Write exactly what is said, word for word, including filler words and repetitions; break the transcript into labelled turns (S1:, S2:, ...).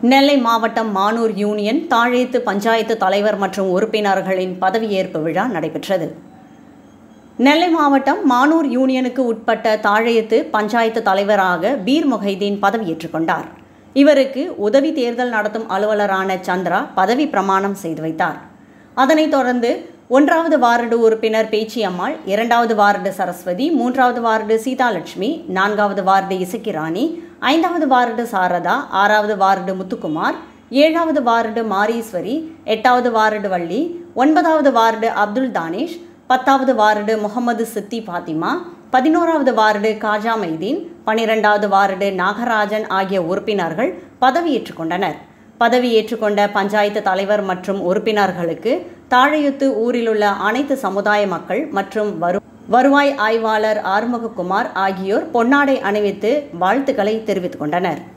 S1: நெல்லை மாவட்டம் மானூர் யூனியன் தாழேத்து பஞ்சாயத்து தலைவர் மற்றும் உறுப்பினர்களின் பதவியேற்பு விழா நடைபெற்றது. நெல்லை மாவட்டம் மானூர் யூனியனுக்கு உட்பட்ட தாழேத்து பஞ்சாயத்து தலைவராக பீர் மொஹைதீன் பதவியேற்றுக் கொண்டார். இவருக்கு உதவி தேர்தல் நடத்தும் அலுவலரான சந்திரா பதவி பிரமாணம் செய்து வைத்தார். அதனைத் தொடர்ந்து ஒன்றாவது வார்டு உறுப்பினர் பேச்சியம்மாள், இரண்டாவது வார்டு சரஸ்வதி, மூன்றாவது வார்டு சீதாலட்சுமி, நான்காவது வார்டு இசக்கிராணி, ஐந்தாவது வார்டு சாரதா, ஆறாவது வார்டு முத்துக்குமார், ஏழாவது வார்டு மாரீஸ்வரி, எட்டாவது வார்டு வள்ளி, ஒன்பதாவது வார்டு அப்துல் தானேஷ், பத்தாவது வார்டு முகமது சித்தி பாத்திமா, பதினோராவது வார்டு காஜா மைதீன், பனிரெண்டாவது வார்டு நாகராஜன் ஆகிய உறுப்பினர்கள் பதவியேற்றுக் கொண்டனர். பதவியேற்றுக்கொண்ட பஞ்சாயத்து தலைவர் மற்றும் உறுப்பினர்களுக்கு தாழையுத்து ஊரிலுள்ள அனைத்து சமுதாய மக்கள் மற்றும் வரு வருவாய் ஆய்வாளர் ஆறுமுகக்குமார் ஆகியோர் பொன்னாடை அணிவித்து வாழ்த்துக்களை தெரிவித்துக் கொண்டனர்.